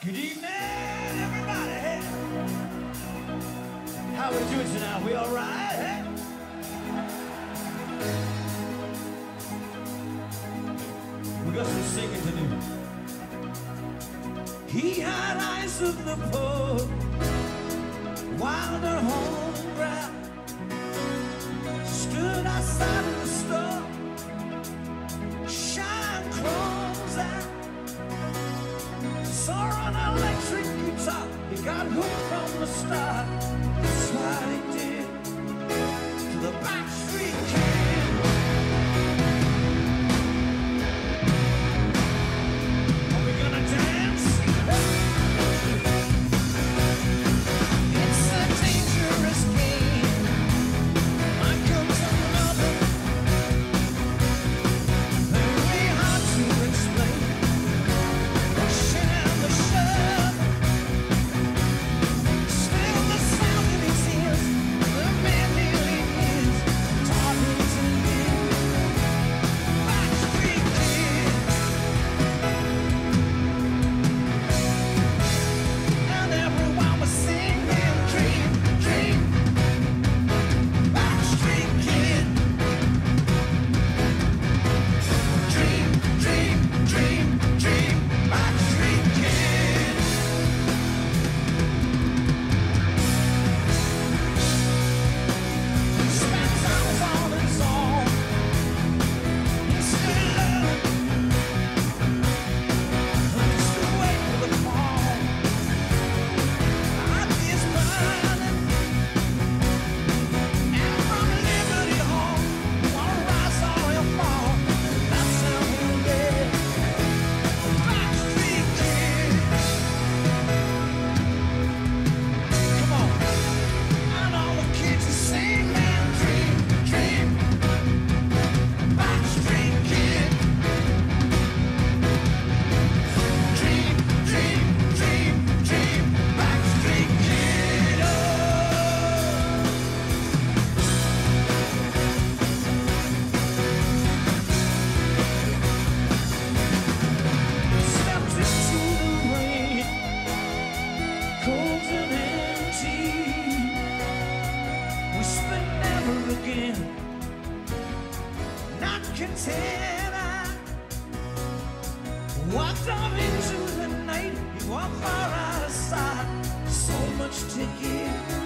Good evening, everybody. Hey. How we doing tonight? We all right? Hey? We got some singing to do. He had eyes of the poor, wild and home ground. Stood outside of the store, shine clothes out. Saw an electric guitar, he got hooked from the start. That's what he did to the Backstreet Kid. Are we gonna dance? It's a dangerous game. Michael to another. Very hard to explain. Walked off into the night, he walked far out of sight. So much to give.